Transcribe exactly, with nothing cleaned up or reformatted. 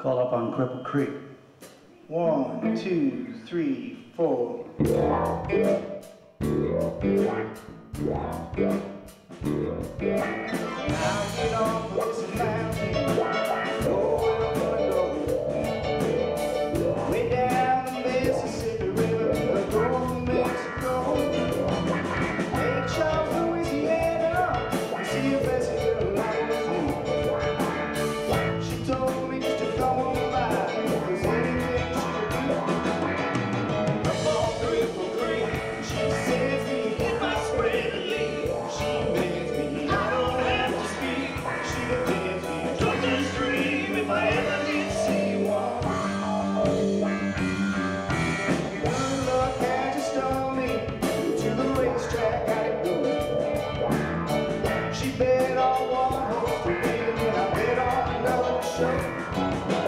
Call up on Cripple Creek. One, two, three, four. Now get off of this mountain. Go where I'm gonna go. Way down the Mississippi River, go from Mexico. Lake Charles, Louisiana, and see a blessed girl like you. She told me just to come on by, if there's anything she could do. Up on Cripple Creek, she says me in my spread of leave. She makes me, I don't have to speak. She defends me, just a stream if I ever did see one. Good luck had just told me to the racetrack I'd go. She bet on one horse to win, and I bet on another to show.